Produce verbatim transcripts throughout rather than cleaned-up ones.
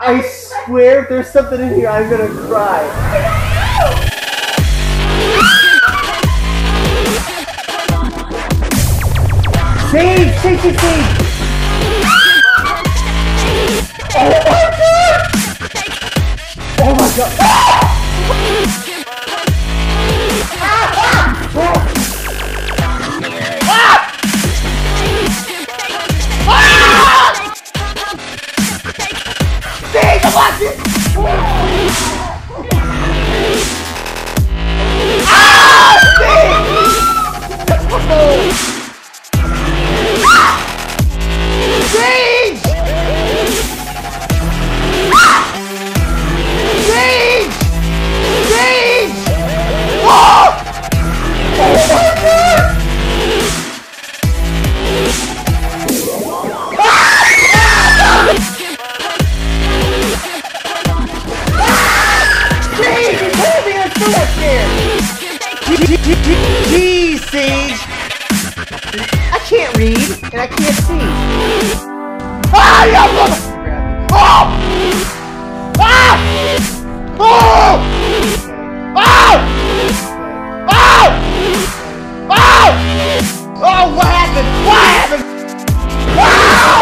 I swear if there's something in here, I'm gonna cry. Sage! Sage! Sage! Sage! Oh my god! Oh my god! Sage! I'm watching! Ah! Sage! Sage! Sage! Sage! Oh! Oh my god! Sage! You told me I'm still up there! Jeez, Sage! I can't read, and I can't see. Ah! Yeah, mother! Oh! Ah! Oh! Oh! Oh! Oh! Oh, what happened? What happened? Wow!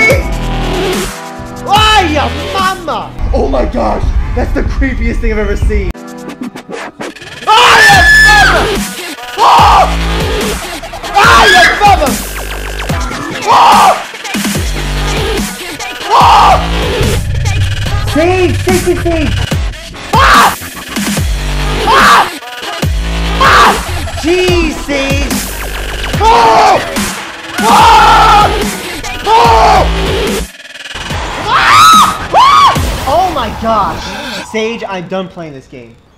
Why, ya mama? Oh my gosh, that's the creepiest thing I've ever seen. Oh, ya mama! Oh! Ah, ya mama! Oh! Oh! Sage! Sage! Sage! Sage! Ah! Ah! Ah! Jeez, Sage! Oh! Oh! Oh! Ah! Ah! Oh my gosh! Sage, I'm done playing this game.